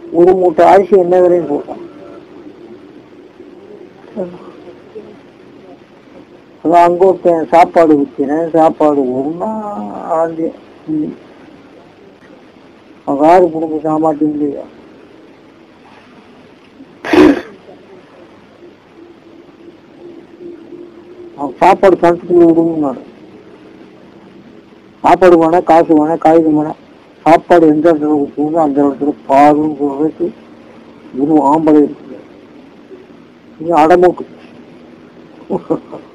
ஒரு மூட்டை அரிசி என்ன வரையும் போட்டான். அதான் அங்க ஒருத்தன் சாப்பாடு விற்கிறேன், சாப்பாடு ஒன்னா ஆண்டு யாரு குடும்ப சாமாட்டி இல்லையா. சாப்பாடு கணக்குள்ள விடுங்க. சாப்பாடு வேணா, காசு வேணா, காய்கறி வேணா, சாப்பாடு எந்த இடத்துல கொடுத்தீங்களோ அந்த இடத்துல பாருன்னு சொல்றதுக்கு ஒரு ஆம்பளை இருக்கு. அடமோக்கு